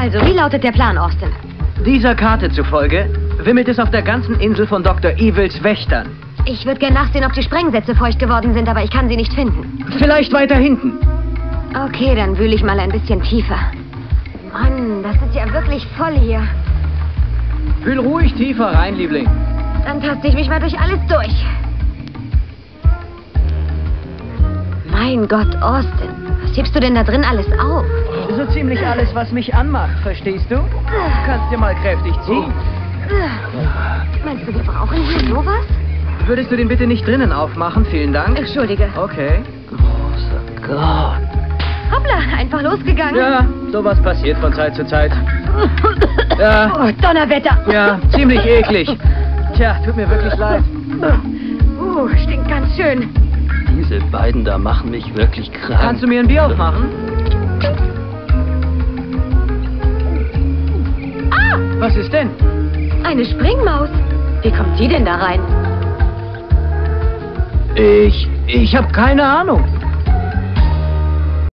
Also, wie lautet der Plan, Austin? Dieser Karte zufolge wimmelt es auf der ganzen Insel von Dr. Evils Wächtern. Ich würde gern nachsehen, ob die Sprengsätze feucht geworden sind, aber ich kann sie nicht finden. Vielleicht weiter hinten. Okay, dann wühle ich mal ein bisschen tiefer. Mann, das ist ja wirklich voll hier. Wühl ruhig tiefer rein, Liebling. Dann taste ich mich mal durch alles durch. Mein Gott, Austin, was hebst du denn da drin alles auf? So ziemlich alles, was mich anmacht, verstehst du? Kannst dir mal kräftig ziehen. Meinst du, wir brauchen hier sowas? Würdest du den bitte nicht drinnen aufmachen? Vielen Dank. Entschuldige. Okay. Großer Gott. Hoppla, einfach losgegangen. Ja, sowas passiert von Zeit zu Zeit. Ja. Oh, Donnerwetter. Ja, ziemlich eklig. Tja, tut mir wirklich leid. Stinkt ganz schön. Diese beiden da machen mich wirklich krank. Kannst du mir ein Bier aufmachen? Ah! Was ist denn? Eine Springmaus. Wie kommt die denn da rein? Ich habe keine Ahnung.